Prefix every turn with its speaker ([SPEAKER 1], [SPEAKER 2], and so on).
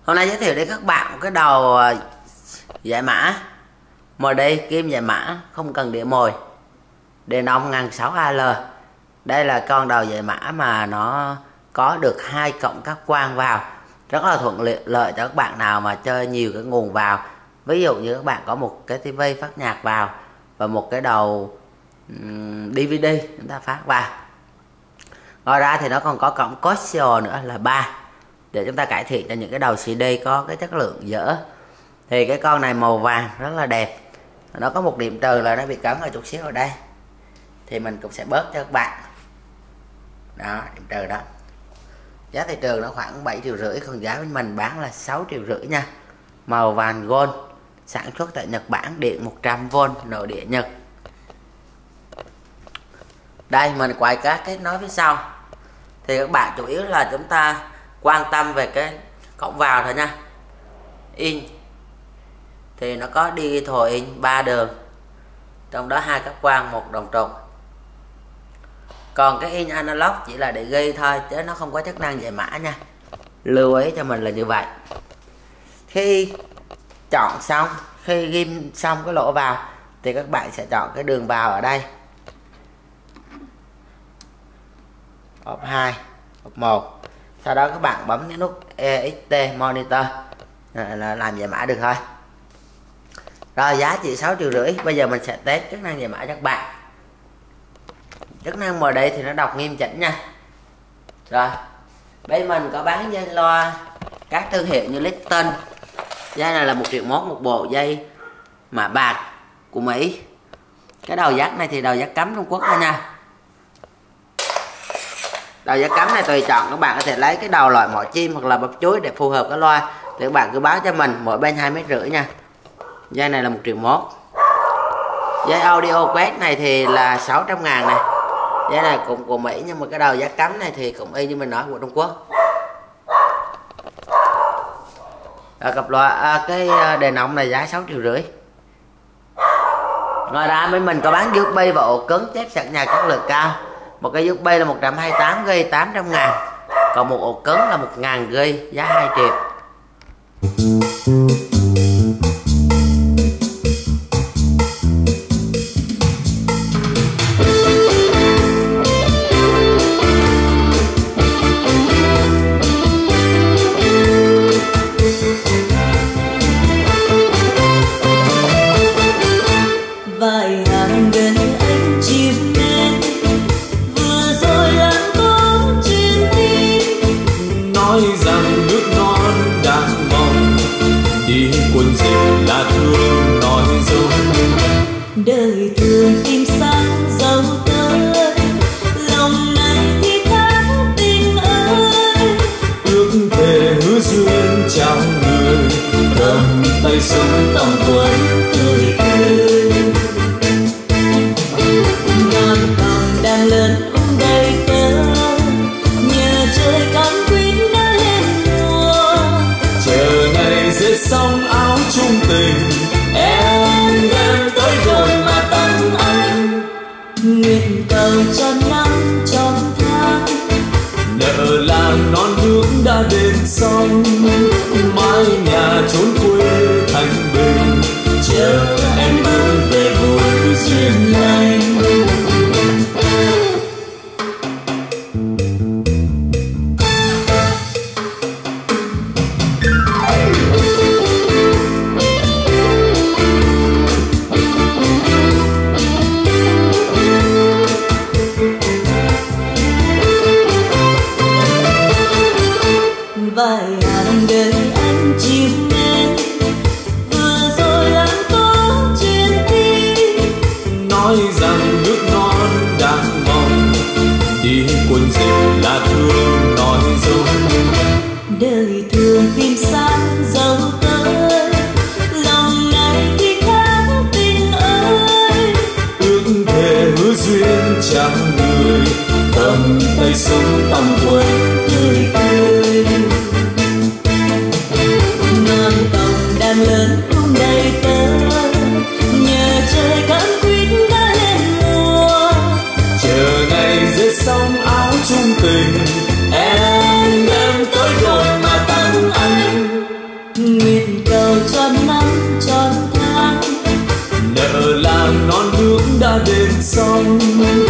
[SPEAKER 1] Hôm nay giới thiệu đến các bạn một cái đầu giải mã MD kim giải mã không cần đĩa mồi, đề nòng 1600AL. Đây là con đầu giải mã mà nó có được 2 cộng các quang vào, rất là thuận lợi cho các bạn nào mà chơi nhiều cái nguồn vào. Ví dụ như các bạn có một cái tivi phát nhạc vào và một cái đầu DVD chúng ta phát vào. Ngoài ra thì nó còn có cộng coaxial nữa là 3 để chúng ta cải thiện cho những cái đầu CD có cái chất lượng dở. Thì cái con này màu vàng rất là đẹp. Nó có một điểm trừ là nó bị cấn ở chút xíu ở đây, thì mình cũng sẽ bớt cho các bạn. Đó, điểm trừ đó. Giá thị trường nó khoảng 7,5 triệu, còn giá bên mình bán là 6,5 triệu nha. Màu vàng gold, sản xuất tại Nhật Bản, điện 100V, nội địa Nhật. Đây mình quay các kết nối phía sau. Thì các bạn chủ yếu là chúng ta quan tâm về cái cổng vào thôi nha. In thì nó có digital in 3 đường, trong đó 2 các quang, 1 đồng trục. Còn cái in analog chỉ là để ghi thôi chứ nó không có chức năng giải mã nha. Lưu ý cho mình là như vậy. Khi chọn xong, khi ghim xong cái lỗ vào thì các bạn sẽ chọn cái đường vào ở đây. Off 2, off 1. Sau đó các bạn bấm cái nút EXT monitor là làm giải mã được thôi. Rồi giá chỉ 6,5 triệu. Bây giờ mình sẽ test chức năng giải mã cho các bạn. Chức năng MD thì nó đọc nghiêm chỉnh nha. Rồi bên mình có bán dây loa các thương hiệu như Lipton. Dây này là 1,1 triệu một bộ, dây mạ bạc của Mỹ. Cái đầu jack này thì đầu jack cắm Trung Quốc thôi nha. Đầu jack cắm này tùy chọn, các bạn có thể lấy cái đầu loại mỏ chim hoặc là bắp chuối để phù hợp cái loa. Thì các bạn cứ báo cho mình, mỗi bên 2,5 mét nha. Dây này là 1,1 triệu. Dây audio quét này thì là 600.000 này. Dây này cũng của Mỹ, nhưng mà cái đầu jack cắm này thì cũng y như mình nói của Trung Quốc. Cặp loa cái đề nòng này giá 6,5 triệu. Ngoài ra bên mình có bán USB và ổ cứng chép sẵn nhà chất lượng cao. Một cái USB là 128GB 800.000, còn một ổ cứng là 1000GB giá 2 triệu.
[SPEAKER 2] Vài hàng gần anh chìm đến, vừa rồi anh có chuyến đi,
[SPEAKER 3] nói rằng nước non đang mong đi quân dịch là thương nói dối.
[SPEAKER 2] đời thường tìm sang dấu tới, lòng này thì thắm tình ơi.
[SPEAKER 3] Ước thề hứa duyên chào người, cầm tay sống tòng quân tươi cười.
[SPEAKER 2] Non còn đang lớn đầy tớ, nhờ trời cam quýt đã lên mùa.
[SPEAKER 3] Chờ ngày dệt xong áo chung tình, em tới rồi mà tặng anh.
[SPEAKER 2] Nguyện cầu cho năm tròn tháng,
[SPEAKER 3] nợ làng non nước đã đến xong, mái nhà trốn quê thành bình, chờ em bước về vui duyên lành.
[SPEAKER 2] vài hàng đời anh chìm đến, vừa rồi anh có chuyến đi,
[SPEAKER 3] nói rằng nước non đang mong đi quân dịch là thương nói dối.
[SPEAKER 2] đời thường tìm sang dấu tới, lòng này thì khác tình ơi.
[SPEAKER 3] Ước thề hứa duyên chẳng người, cầm tay sống tầm quên tươi cười.
[SPEAKER 2] Non còn đang lớn không đầy tớ, nhờ trời cam quýt đã lên mùa.
[SPEAKER 3] Chờ ngày dệt xong áo chung tình, em tới rồi mà tặng anh. sông.